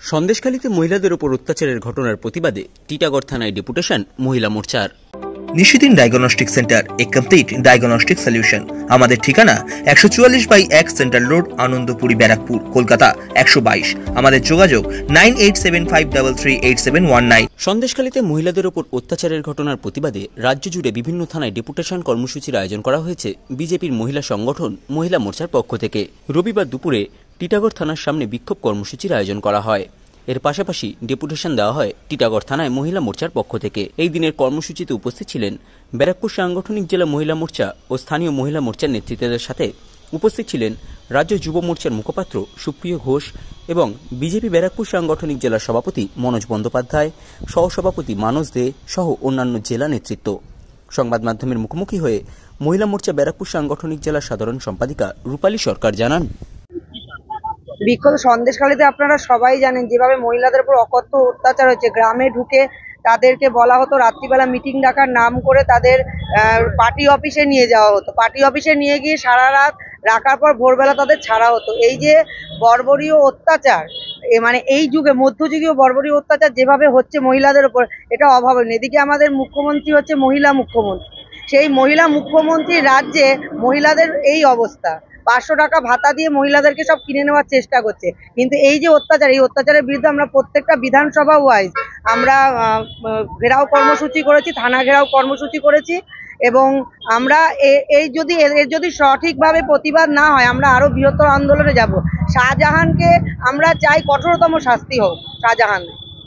সন্দেশখালীতে মহিলাদের উপর অত্যাচারের ঘটনার প্রতিবাদে টিটাগড় থানায় ডেপুটেশন মহিলা মোর্চার। Nishidin diagnostic centre, a complete diagnostic solution. আমাদের ঠিকানা 144/1 সেন্ট্রাল রোড, আনন্দপুরি, ব্যারাকপুর, কলকাতা 122। আমাদের যোগাযোগ 9875338719। সন্দেশখালীতে মহিলাদের উপর অত্যাচারের ঘটনার প্রতিবাদে রাজ্য জুড়ে বিভিন্ন থানায় ডেপুটেশন কর্মসূচির আয়োজন করা হয়েছে বিজেপির মহিলা সংগঠন মহিলা মোর্চার পক্ষ থেকে। রবিবার দুপুরে টিটাগড় থানার সামনে বিক্ষোভ কর্মসূচির আয়োজন করা হয়। এর পাশাপাশি ডেপুটেশন দেওয়া হয় টিটাগড় থানায় মহিলা মোর্চার পক্ষ থেকে। এই দিনের কর্মসূচিতে উপস্থিত ছিলেন ব্যারাকপুর সাংগঠনিক জেলা মহিলা মোর্চা ও স্থানীয় মহিলা মোর্চার নেতৃত্বের সাথে উপস্থিত ছিলেন রাজ্য যুব মোর্চার মুখপাত্র সুপ্রিয় ঘোষ এবং বিজেপি ব্যারাকপুর সাংগঠনিক জেলার সভাপতি মনোজ বন্দ্যোপাধ্যায়, সহসভাপতি মানস দে সহ অন্যান্য জেলা নেতৃত্ব। সংবাদ মাধ্যমের মুখোমুখি হয়ে মহিলা মোর্চা ব্যারাকপুর সাংগঠনিক জেলার সাধারণ সম্পাদিকা রূপালী সরকার জানান, বিক্ষত সন্দেশখালীতে আপনারা সবাই জানেন যেভাবে মহিলাদের উপর অকথ্য অত্যাচার হচ্ছে। গ্রামে ঢুকে তাদেরকে বলা হতো, রাত্রিবেলা মিটিং ডাকার নাম করে তাদের পার্টি অফিসে নিয়ে যাওয়া হতো। পার্টি অফিসে নিয়ে গিয়ে সারা রাত রাখার পর ভোরবেলা তাদের ছাড়া হতো। এই যে বর্বরীয় অত্যাচার, মানে এই যুগে মধ্যযুগীয় বর্বরীয় অত্যাচার যেভাবে হচ্ছে মহিলাদের উপর, এটা অভাবনীয়। এদিকে আমাদের মুখ্যমন্ত্রী হচ্ছে মহিলা মুখ্যমন্ত্রী, সেই মহিলা মুখ্যমন্ত্রীর রাজ্যে মহিলাদের এই অবস্থা। 500 টাকা ভাতা দিয়ে মহিলাদেরকে সব কিনে নেওয়ার চেষ্টা করছে। কিন্তু এই যে অত্যাচার, এই অত্যাচারের বিরুদ্ধে আমরা প্রত্যেকটা বিধানসভা ওয়াইজ আমরা ঘেরাও কর্মসূচি করেছি, থানা ঘেরাও কর্মসূচি করেছি এবং আমরা এর যদি সঠিকভাবে প্রতিবাদ না হয় আমরা আরো বৃহত্তর আন্দোলনে যাব। শাহজাহানকে আমরা চাই কঠোরতম শাস্তি হোক। শাহজাহান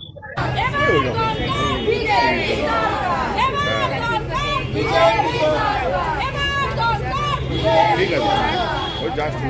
ঠিক আছে, ওই জাস্ট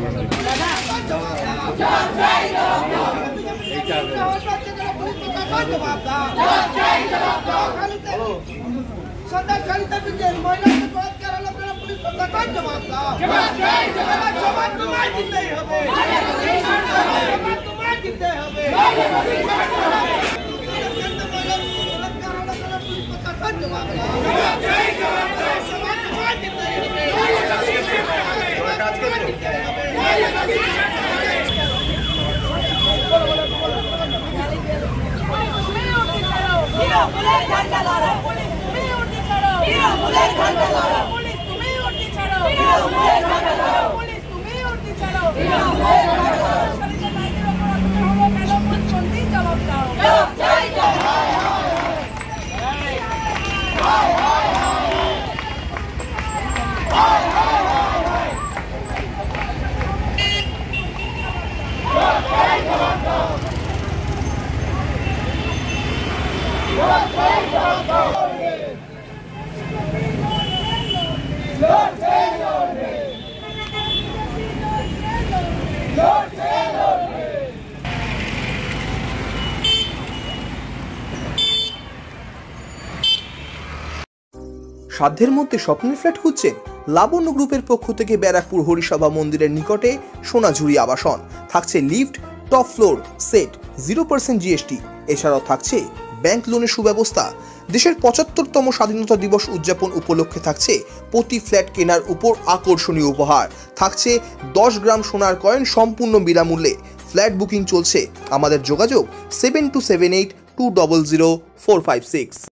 সাধ্যের মধ্যে স্বপ্নের ফ্ল্যাট খুঁজছেন? লাবণ্য গ্রুপের পক্ষ থেকে ব্যারাকপুর হরিসভা মন্দিরের নিকটে সোনাঝুরি আবাসন। থাকছে lift, top floor set, 0% GST। এছাড়াও থাকছে ব্যাংক লোনের সুব্যবস্থা। দেশের 75তম স্বাধীনতা দিবস উদযাপন উপলক্ষে থাকছে প্রতি ফ্ল্যাট কেনার উপর আকর্ষণীয় উপহার। থাকছে 10 গ্রাম সোনার কয়েন সম্পূর্ণ বিনামূল্যে। ফ্ল্যাট বুকিং চলছে। আমাদের যোগাযোগ 7278200456।